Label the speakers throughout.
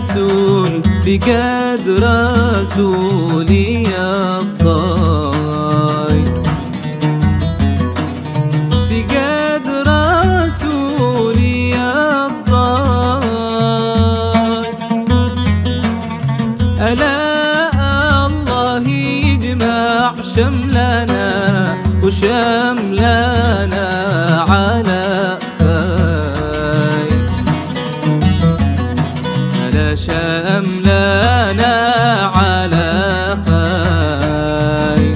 Speaker 1: رسول في قد رسولي الطاير، في قد رسولي الطاير. ألا الله يجمع شملنا وشملنا على خير، ألا شملنا على خير.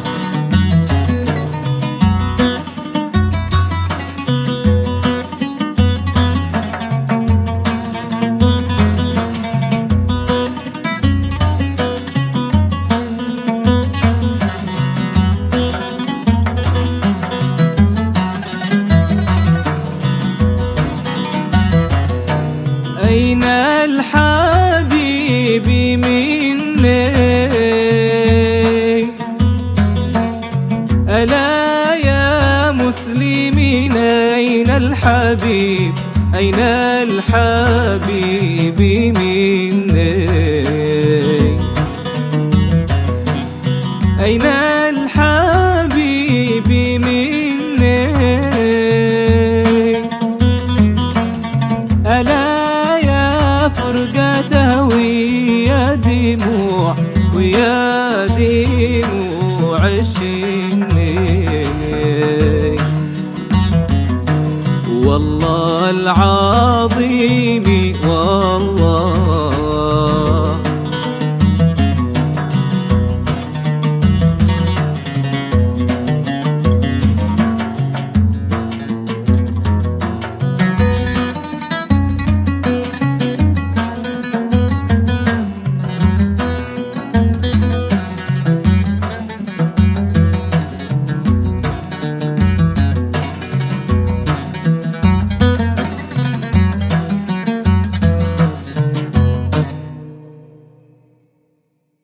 Speaker 1: أين الحبيب مني؟ ألا يا مسلمين أين الحبيب؟ أين الحبيب مني؟